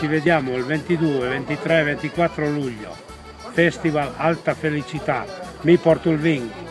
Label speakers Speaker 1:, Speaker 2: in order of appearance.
Speaker 1: ci vediamo il 22, 23, 24 luglio, Festival Alta Felicità, mi porto il vin.